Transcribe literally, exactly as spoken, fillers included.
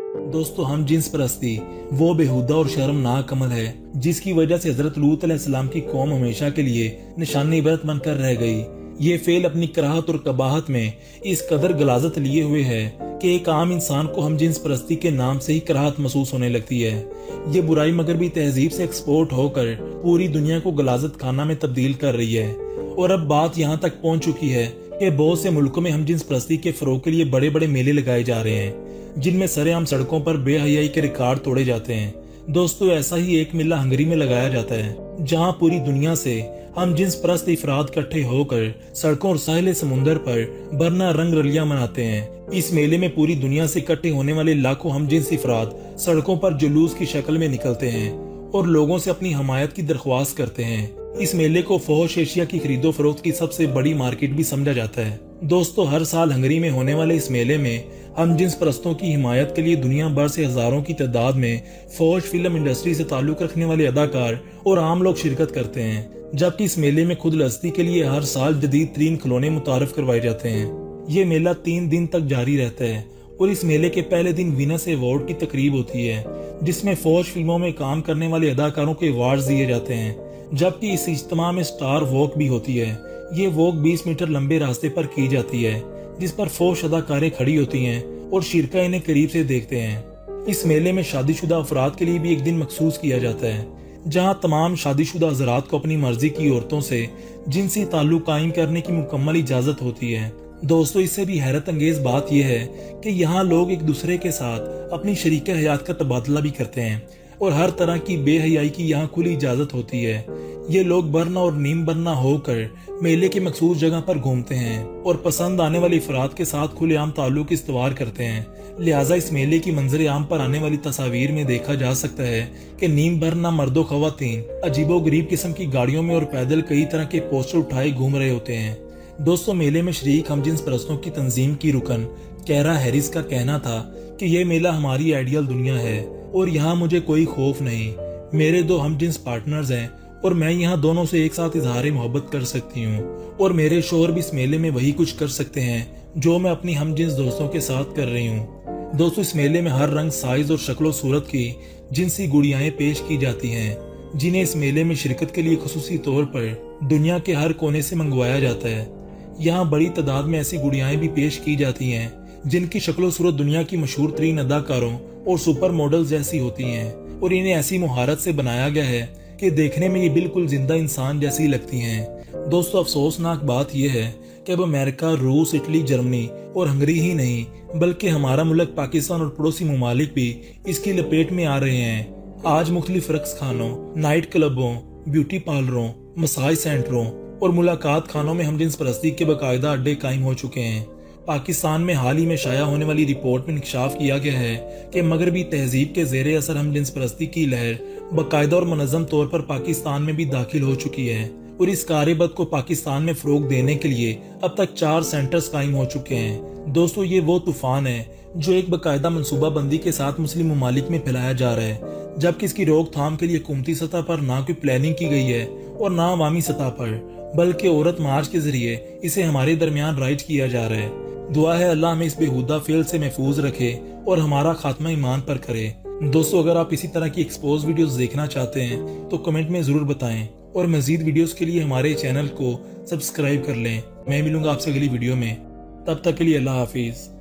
दोस्तों, हम जिन्स परस्ती वो बेहुदा और शर्मनाक अमल है जिसकी वजह से हजरत लूत अलैहिस्सलाम की कौम हमेशा के लिए निशानी इबरत बनकर रह गई। ये फेल अपनी कराहत और कबाहत में इस कदर गलाजत लिए हुए है कि एक आम इंसान को हम जिन्स परस्ती के नाम से ही कराहत महसूस होने लगती है। ये बुराई मगरबी तहजीब से एक्सपोर्ट होकर पूरी दुनिया को गलाजत खाना में तब्दील कर रही है और अब बात यहाँ तक पहुँच चुकी है कि बहुत से मुल्कों में हम जिन्स परस्ती के फरोग के लिए बड़े बड़े मेले लगाए जा रहे हैं जिनमें सरेआम सड़कों पर बेहयाई के रिकॉर्ड तोड़े जाते हैं। दोस्तों, ऐसा ही एक मेला हंगरी में लगाया जाता है जहां पूरी दुनिया से हम जिन्स परस्त इफराद इकट्ठे होकर सड़कों और साहिल समुंदर पर बरना रंग रलियां मनाते हैं। इस मेले में पूरी दुनिया से इकट्ठे होने वाले लाखों हम जिन्स इफराद सड़कों पर जुलूस की शक्ल में निकलते हैं और लोगों से अपनी हमायत की दरख्वास्त करते हैं। इस मेले को फहोश एशिया की खरीदो फरोख्त की सबसे बड़ी मार्केट भी समझा जाता है। दोस्तों, हर साल हंगरी में होने वाले इस मेले में हम जिन्स परस्तों की हिमायत के लिए दुनिया भर से हजारों की तादाद में फौज फिल्म इंडस्ट्री से ताल्लुक रखने वाले अदाकार और आम लोग शिरकत करते हैं, जबकि इस मेले में खुद लस्ती के लिए हर साल जदीद तरीन खिलौने मुतारफ करवाए जाते हैं। ये मेला तीन दिन तक जारी रहता है और इस मेले के पहले दिन विनर्स अवार्ड की तकरीब होती है जिसमें फौज फिल्मों में काम करने वाले अदाकारों के अवार्ड दिए जाते हैं, जबकि इस इज्तिमा में स्टार वॉक भी होती है। ये वॉक बीस मीटर लंबे रास्ते पर की जाती है जिस पर फौज अदाकारें खड़ी होती हैं और शिरका इन्हें करीब से देखते हैं। इस मेले में शादीशुदा अफराद के लिए भी एक दिन मखसूस किया जाता है जहां तमाम शादीशुदा हजरात को अपनी मर्जी की औरतों से जिनसी ताल्लुक कायम करने की मुकम्मल इजाजत होती है। दोस्तों, इससे भी हैरत अंगेज बात यह है कि यहाँ लोग एक दूसरे के साथ अपनी शरीक हयात का तबादला भी करते हैं और हर तरह की बेहयाई की यहाँ खुली इजाजत होती है। ये लोग बरना और नीम बरना होकर मेले की मखसूस जगह पर घूमते हैं और पसंद आने वाली अफराद के साथ खुलेआम ताल्लुक इस्तवार करते हैं। लिहाजा इस मेले की मंजर आम पर आने वाली तस्वीर में देखा जा सकता है कि नीम बरना मर्दो खवातीन अजीबो गरीब किस्म की गाड़ियों में और पैदल कई तरह के पोस्टर उठाए घूम रहे होते हैं। दोस्तों, मेले में शरीक हम जिन्स परस्तों की तंजीम की रुकन कैरा हैरिस का कहना था कि यह मेला हमारी आइडियल दुनिया है और यहाँ मुझे कोई खौफ नहीं। मेरे दो हम जिन्स पार्टनर्स हैं और मैं यहाँ दोनों से एक साथ इजहार मोहब्बत कर सकती हूँ और मेरे शोहर भी इस मेले में वही कुछ कर सकते हैं जो मैं अपनी हम जिन्स दोस्तों के साथ कर रही हूँ। दोस्तों, इस मेले में हर रंग, साइज और शक्लो सूरत की जिनसी गुड़ियाएं पेश की जाती हैं जिन्हें इस मेले में शिरकत के लिए खुसूसी तौर पर दुनिया के हर कोने से मंगवाया जाता है। यहाँ बड़ी तादाद में ऐसी गुड़ियाएं भी पेश की जाती हैं जिनकी शक्लो सूरत दुनिया की मशहूर तरीन अदाकारों और सुपर मॉडल जैसी होती हैं और इन्हें ऐसी मुहारत से बनाया गया है कि देखने में ये बिल्कुल जिंदा इंसान जैसी लगती हैं। दोस्तों, अफसोसनाक बात यह है कि अब अमेरिका, रूस, इटली, जर्मनी और हंगरी ही नहीं बल्कि हमारा मुल्क पाकिस्तान और पड़ोसी ममालिक भी इसकी लपेट में आ रहे हैं। आज मुख्तलिफ रक्स खानों, नाइट क्लबों, ब्यूटी पार्लरों, मसाज सेंटरों और मुलाकात खानों में हम जिन्स परस्ती के बाकायदा अड्डे कायम हो चुके हैं। पाकिस्तान में हाल ही में शाया होने वाली रिपोर्ट में इंकशाफ किया गया है कि मगरबी तहजीब के जेर असर हम जिन्स परस्ती की लहर बाकायदा और मनज़्ज़म तौर पर पाकिस्तान में भी दाखिल हो चुकी है और इस कार्यबद को पाकिस्तान में फरोग देने के लिए अब तक चार सेंटर्स कायम हो चुके हैं। दोस्तों, ये वो तूफान है जो एक बाकायदा मनसूबा बंदी के साथ मुस्लिम ममालिक में फैलाया जा रहा है, जबकि इसकी रोकथाम के लिए हुकूमती सतह पर ना कोई प्लानिंग की गई है और ना अवामी सतह पर, बल्कि औरत मार्च के जरिए इसे हमारे दरमियान राइज किया जा रहा है। दुआ है अल्लाह हमें इस बेहुदा फेल से महफूज रखे और हमारा खात्मा ईमान पर करे। दोस्तों, अगर आप इसी तरह की एक्सपोज वीडियोस देखना चाहते हैं तो कमेंट में जरूर बताएं और मजीद वीडियोस के लिए हमारे चैनल को सब्सक्राइब कर लें। मैं मिलूंगा आपसे अगली वीडियो में, तब तक के लिए अल्लाह हाफिज।